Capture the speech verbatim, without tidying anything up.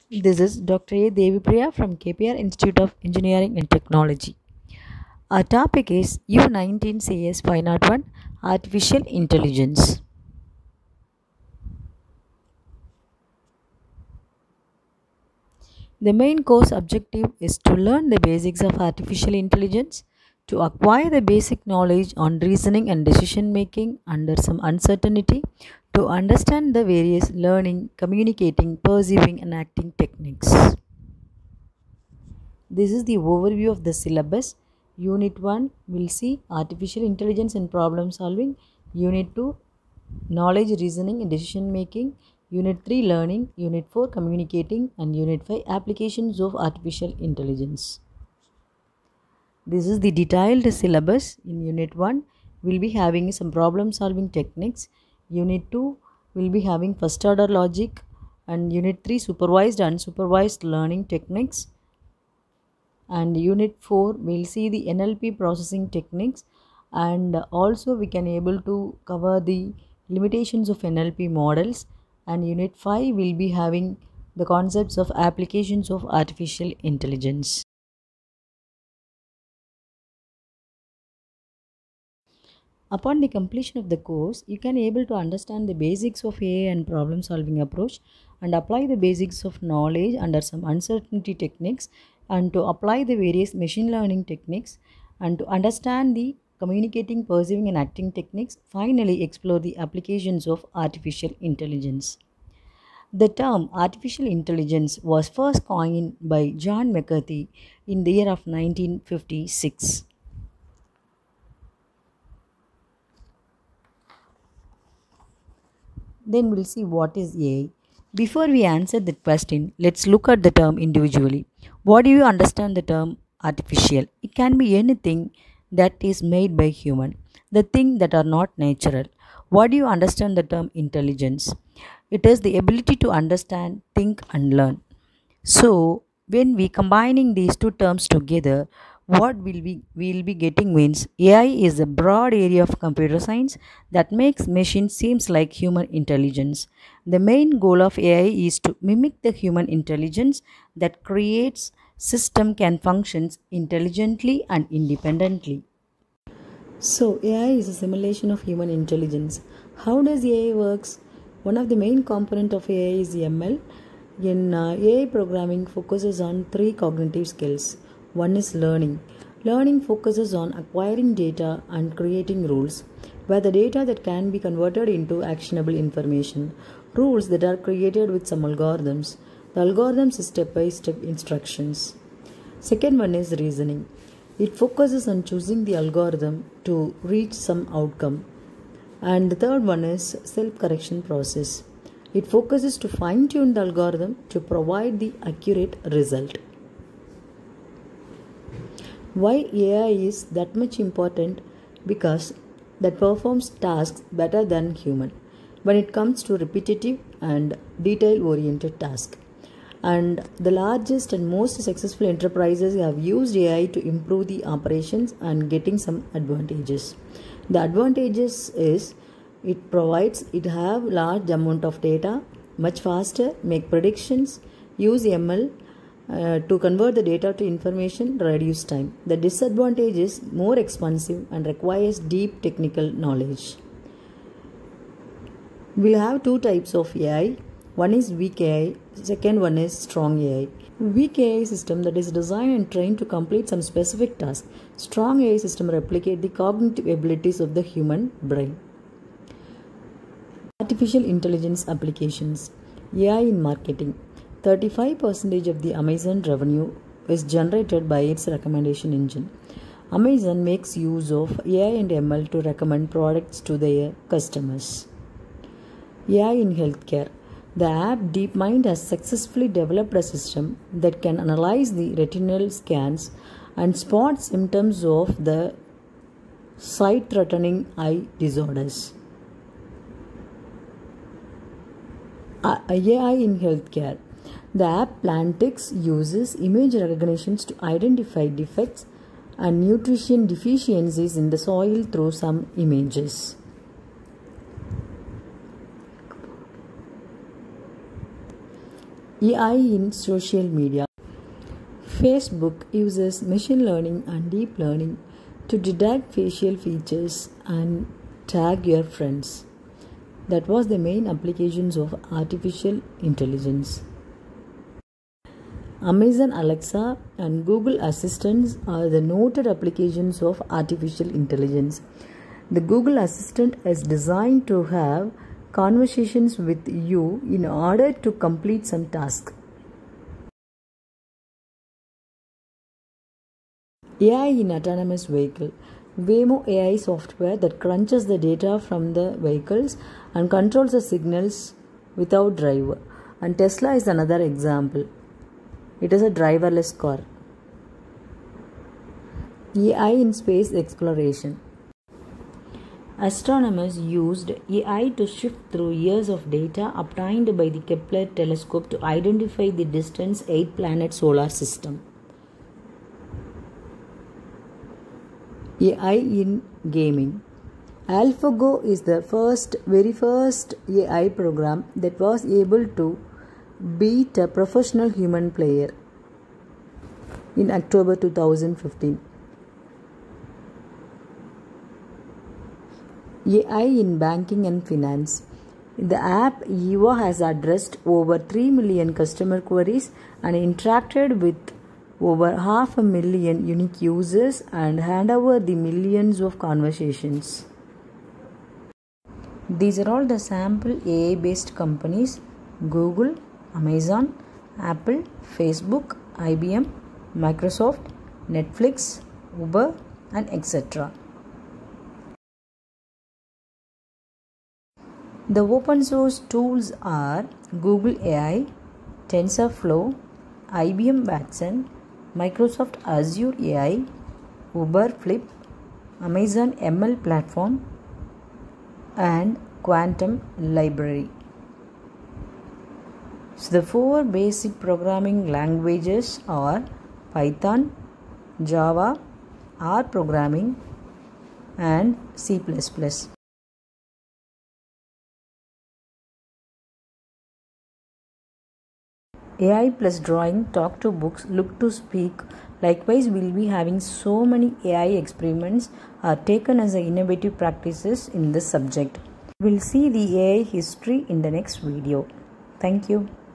This is Doctor A. Devipriya from K P R Institute of Engineering and Technology. Our topic is U nineteen C S five oh one Artificial Intelligence. The main course objective is to learn the basics of artificial intelligence, to acquire the basic knowledge on reasoning and decision making under some uncertainty, to understand the various learning, communicating, perceiving, and acting techniques. This is the overview of the syllabus. Unit one will see Artificial Intelligence and Problem Solving. Unit two Knowledge, Reasoning and Decision Making. Unit three Learning. Unit four Communicating. And Unit five Applications of Artificial Intelligence. This is the detailed syllabus. In Unit one we will be having some problem solving techniques. Unit two will be having first order logic. And Unit three Supervised and Unsupervised Learning Techniques. And Unit four we'll see the N L P processing techniques, and also we can able to cover the limitations of N L P models. And Unit five will be having the concepts of applications of artificial intelligence. Upon the completion of the course, you can able to understand the basics of A I and problem solving approach and apply the basics of knowledge under some uncertainty techniques, and to apply the various machine learning techniques, and to understand the communicating, perceiving and acting techniques. Finally, explore the applications of artificial intelligence. The term artificial intelligence was first coined by John McCarthy in the year of nineteen fifty-six. Then we'll see what is A I. Before we answer that question, let's look at the term individually. What do you understand the term artificial? It can be anything that is made by human, the things that are not natural. What do you understand the term intelligence? It is the ability to understand, think and learn. So when we combining these two terms together, what will we will be getting means A I is a broad area of computer science that makes machines seems like human intelligence. The main goal of A I is to mimic the human intelligence that creates system can function intelligently and independently. So A I is a simulation of human intelligence. How does A I works? One of the main component of A I is M L. In uh, A I programming focuses on three cognitive skills. One is learning. Learning focuses on acquiring data and creating rules, where the data that can be converted into actionable information. Rules that are created with some algorithms. The algorithms is step-by-step instructions. Second one is reasoning. It focuses on choosing the algorithm to reach some outcome. And the third one is self-correction process. It focuses to fine-tune the algorithm to provide the accurate result. Why A I is that much important? Because that performs tasks better than human when it comes to repetitive and detail-oriented tasks. And the largest and most successful enterprises have used A I to improve the operations and getting some advantages. The advantages is it provides it have large amount of data, much faster, make predictions, use M L uh, to convert the data to information, reduce time. The disadvantage is more expensive and requires deep technical knowledge. We'll have two types of A I. One is weak A I, second one is strong A I. Weak A I system that is designed and trained to complete some specific task. Strong A I system replicate the cognitive abilities of the human brain. Artificial intelligence applications. A I in marketing. thirty-five percent of the Amazon revenue is generated by its recommendation engine. Amazon makes use of A I and M L to recommend products to their customers. A I in healthcare. The app DeepMind has successfully developed a system that can analyze the retinal scans and spot symptoms of the sight-threatening eye disorders. A I in healthcare. The app Plantix uses image recognitions to identify defects and nutrition deficiencies in the soil through some images. A I in social media. Facebook uses machine learning and deep learning to detect facial features and tag your friends. That was the main applications of artificial intelligence. Amazon Alexa and Google Assistant are the noted applications of artificial intelligence. The Google Assistant is designed to have conversations with you in order to complete some task. A I in autonomous vehicle. Waymo A I software that crunches the data from the vehicles and controls the signals without driver. And Tesla is another example. It is a driverless car. A I in space exploration. Astronomers used A I to sift through years of data obtained by the Kepler telescope to identify the distant eight-planet solar system. A I in gaming. AlphaGo is the first, very first A I program that was able to beat a professional human player in October two thousand fifteen. A I in banking and finance. The app Eva has addressed over three million customer queries and interacted with over half a million unique users and hand over the millions of conversations. These are all the sample A I based companies: Google, Amazon, Apple, Facebook, I B M, Microsoft, Netflix, Uber, and et cetera. The open source tools are Google A I, TensorFlow, I B M Watson, Microsoft Azure A I, Uber Flip, Amazon M L Platform, and Quantum Library. So the four basic programming languages are Python, Java, R programming, and C plus plus. A I plus drawing, talk to books, look to speak. Likewise, we'll be having so many A I experiments are taken as innovative practices in this subject. We'll see the A I history in the next video. Thank you.